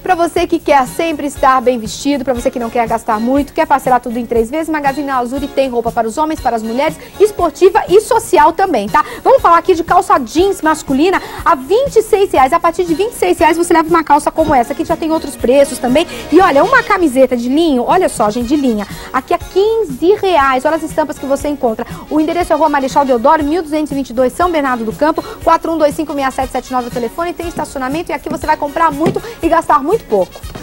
pra você que quer sempre estar bem vestido, pra você que não quer gastar muito, quer parcelar tudo em 3 vezes, Magazine Azuri tem roupa para os homens, para as mulheres, esportiva e social também, tá? Vamos falar aqui de calça jeans masculina a R$26. A partir de R$26 você leva uma calça como essa. Aqui já tem outros preços também. E olha, uma camiseta de linho, olha só, gente, de linha. Aqui é R$15. Olha as estampas que você encontra. O endereço é Rua Marechal Deodoro, 1222, São Bernardo do Campo, 41256779 o telefone, tem estacionamento e aqui você vai comprar muito e gastar muito pouco.